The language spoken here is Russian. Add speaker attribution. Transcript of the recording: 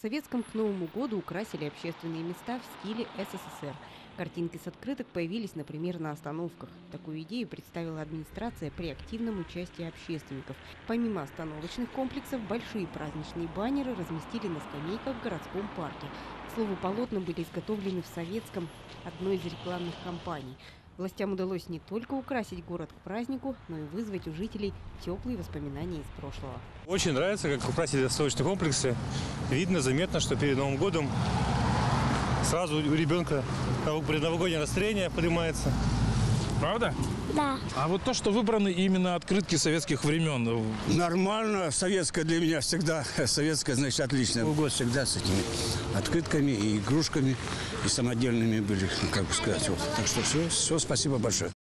Speaker 1: Советском к Новому году украсили общественные места в стиле СССР. Картинки с открыток появились, например, на остановках. Такую идею представила администрация при активном участии общественников. Помимо остановочных комплексов, большие праздничные баннеры разместили на скамейках в городском парке. К слову, полотна были изготовлены в Советском, одной из рекламных кампаний. Властям удалось не только украсить город к празднику, но и вызвать у жителей теплые воспоминания из прошлого.
Speaker 2: Очень нравится, как украсили остановочные комплексы. Видно, заметно, что перед Новым годом сразу у ребенка предновогоднее настроение поднимается.
Speaker 3: Правда?
Speaker 4: Да.
Speaker 3: А вот то, что выбраны именно открытки советских времен.
Speaker 5: Нормально. Советская для меня всегда. Советская, значит, отлично. Новый год всегда с этими открытками и игрушками, и самодельными были, как бы сказать. Вот. Так что все, спасибо большое.